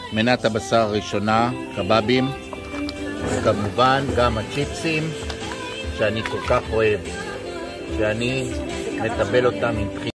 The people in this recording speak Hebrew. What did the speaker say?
מנת הבשר הראשונה, קבבים, וכמובן גם הצ'יפסים שאני כל כך אוהב, שאני מטבל אותם עם